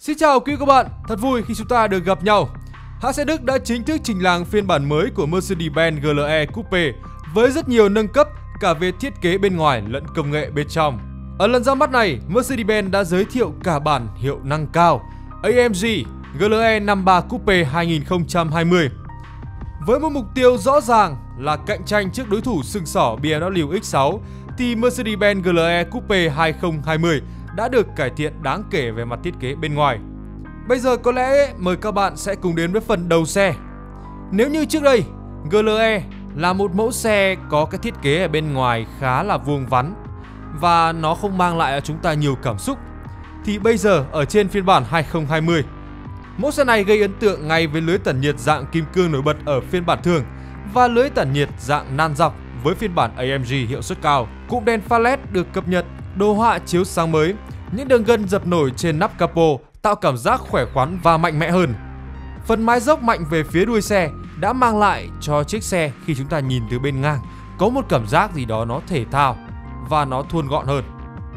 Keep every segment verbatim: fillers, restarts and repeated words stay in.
Xin chào quý các bạn, thật vui khi chúng ta được gặp nhau. Hãng xe Đức đã chính thức trình làng phiên bản mới của Mercedes-Benz giê lờ e Coupe với rất nhiều nâng cấp cả về thiết kế bên ngoài lẫn công nghệ bên trong. Ở lần ra mắt này, Mercedes-Benz đã giới thiệu cả bản hiệu năng cao a em giê giê lờ e năm ba Coupe hai không hai không với một mục tiêu rõ ràng là cạnh tranh trước đối thủ xương sỏ bê em vê ích sáu, thì Mercedes-Benz giê lờ e Coupe hai không hai không đã được cải thiện đáng kể về mặt thiết kế bên ngoài. Bây giờ có lẽ mời các bạn sẽ cùng đến với phần đầu xe. Nếu như trước đây, giê lờ e là một mẫu xe có cái thiết kế ở bên ngoài khá là vuông vắn và nó không mang lại cho chúng ta nhiều cảm xúc, thì bây giờ ở trên phiên bản hai không hai không, mẫu xe này gây ấn tượng ngay với lưới tản nhiệt dạng kim cương nổi bật ở phiên bản thường và lưới tản nhiệt dạng nan dọc với phiên bản a em giê hiệu suất cao. Cụm đèn pha led được cập nhật, đồ họa chiếu sáng mới, những đường gân dập nổi trên nắp capo tạo cảm giác khỏe khoắn và mạnh mẽ hơn. Phần mái dốc mạnh về phía đuôi xe đã mang lại cho chiếc xe khi chúng ta nhìn từ bên ngang có một cảm giác gì đó nó thể thao và nó thon gọn hơn.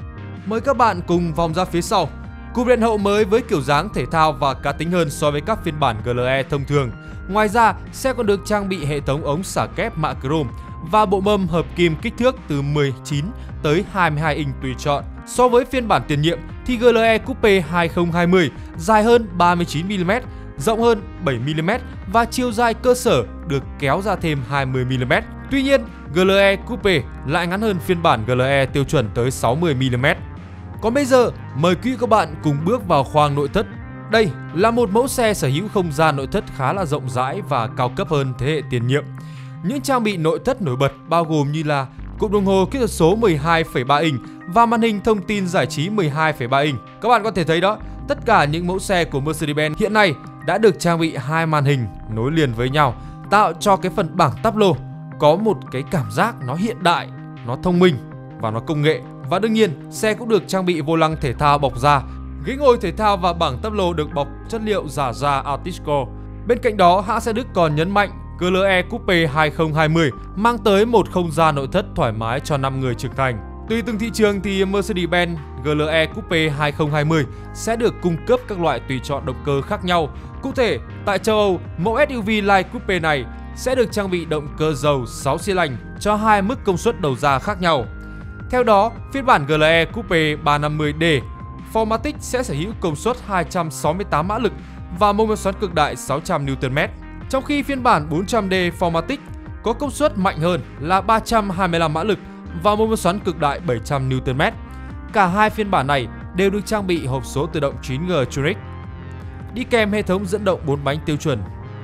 Mời các bạn cùng vòng ra phía sau. Cụm đèn hậu mới với kiểu dáng thể thao và cá tính hơn so với các phiên bản giê lờ e thông thường. Ngoài ra, xe còn được trang bị hệ thống ống xả kép mạ chrome và bộ mâm hợp kim kích thước từ mười chín tới hai mươi hai inch tùy chọn. So với phiên bản tiền nhiệm thì giê lờ e Coupe hai không hai không dài hơn ba mươi chín mi li mét, rộng hơn bảy mi li mét và chiều dài cơ sở được kéo ra thêm hai mươi mi li mét. Tuy nhiên, giê lờ e Coupe lại ngắn hơn phiên bản giê lờ e tiêu chuẩn tới sáu mươi mi li mét. Còn bây giờ, mời quý các bạn cùng bước vào khoang nội thất. Đây là một mẫu xe sở hữu không gian nội thất khá là rộng rãi và cao cấp hơn thế hệ tiền nhiệm. Những trang bị nội thất nổi bật bao gồm như là cụm đồng hồ kỹ thuật số mười hai phẩy ba inch và màn hình thông tin giải trí mười hai phẩy ba inch. Các bạn có thể thấy đó, tất cả những mẫu xe của Mercedes-Benz hiện nay đã được trang bị hai màn hình nối liền với nhau, tạo cho cái phần bảng táp lô có một cái cảm giác nó hiện đại, nó thông minh và nó công nghệ. Và đương nhiên, xe cũng được trang bị vô lăng thể thao bọc da, ghế ngồi thể thao và bảng táp lô được bọc chất liệu giả da Artisco. Bên cạnh đó, hãng xe Đức còn nhấn mạnh giê lờ e Coupe hai không hai không mang tới một không gian nội thất thoải mái cho năm người trưởng thành. Tùy từng thị trường thì Mercedes-Benz giê lờ e Coupe hai không hai không sẽ được cung cấp các loại tùy chọn động cơ khác nhau. Cụ thể, tại châu Âu, mẫu ét u vê Light Coupe này sẽ được trang bị động cơ dầu sáu xi lanh cho hai mức công suất đầu ra khác nhau. Theo đó, phiên bản giê lờ e Coupe ba năm mươi D Formatic sẽ sở hữu công suất hai trăm sáu mươi tám mã lực và mô men xoắn cực đại sáu trăm niu tơn mét, trong khi phiên bản bốn trăm D Formatic có công suất mạnh hơn là ba trăm hai mươi lăm mã lực và mô men xoắn cực đại bảy trăm niu tơn mét. Cả hai phiên bản này đều được trang bị hộp số tự động chín G Tronic, đi kèm hệ thống dẫn động bốn bánh tiêu chuẩn.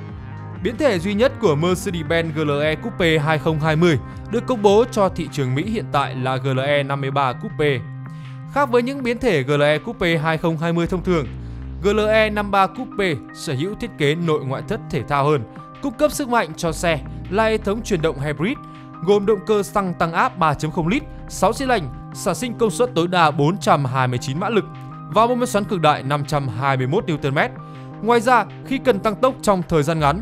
Biến thể duy nhất của Mercedes-Benz giê lờ e Coupe hai không hai không được công bố cho thị trường Mỹ hiện tại là giê lờ e năm ba Coupe. Khác với những biến thể giê lờ e Coupe hai không hai không thông thường, giê lờ e năm ba Coupe sở hữu thiết kế nội ngoại thất thể thao hơn, cung cấp sức mạnh cho xe là hệ thống chuyển động hybrid gồm động cơ xăng tăng áp ba chấm không lít, sáu xi lanh, sản sinh công suất tối đa bốn trăm hai mươi chín mã lực và mô men xoắn cực đại năm trăm hai mươi mốt niu tơn mét. Ngoài ra, khi cần tăng tốc trong thời gian ngắn,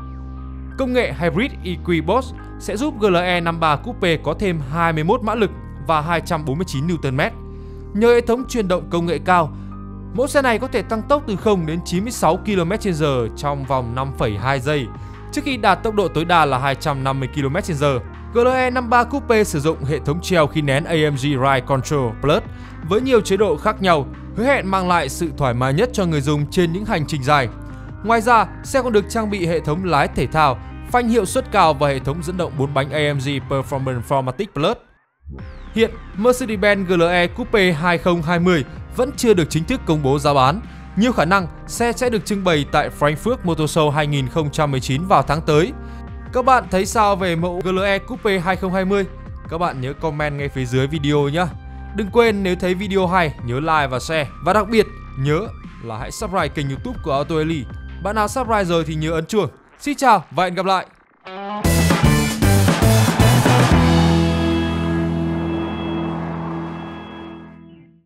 công nghệ Hybrid e quy Boost sẽ giúp giê lờ e năm ba Coupe có thêm hai mươi mốt mã lực và hai trăm bốn mươi chín niu tơn mét. Nhờ hệ thống truyền động công nghệ cao, mẫu xe này có thể tăng tốc từ không đến chín mươi sáu ki lô mét trên giờ trong vòng năm phẩy hai giây, trước khi đạt tốc độ tối đa là hai trăm năm mươi ki lô mét trên giờ. giê lờ e năm ba Coupe sử dụng hệ thống treo khí nén a em giê Ride Control Plus với nhiều chế độ khác nhau, hứa hẹn mang lại sự thoải mái nhất cho người dùng trên những hành trình dài. Ngoài ra, xe còn được trang bị hệ thống lái thể thao, phanh hiệu suất cao và hệ thống dẫn động bốn bánh a em giê Performance Formatic Plus. Hiện, Mercedes-Benz giê lờ e Coupe hai không hai không vẫn chưa được chính thức công bố giá bán. Nhiều khả năng xe sẽ được trưng bày tại Frankfurt Motor Show hai không một chín vào tháng tới. Các bạn thấy sao về mẫu giê lờ e Coupe hai không hai không? Các bạn nhớ comment ngay phía dưới video nhé. Đừng quên nếu thấy video hay nhớ like và share. Và đặc biệt nhớ là hãy subscribe kênh YouTube của AutoEli. Bạn nào subscribe rồi thì nhớ ấn chuông. Xin chào và hẹn gặp lại.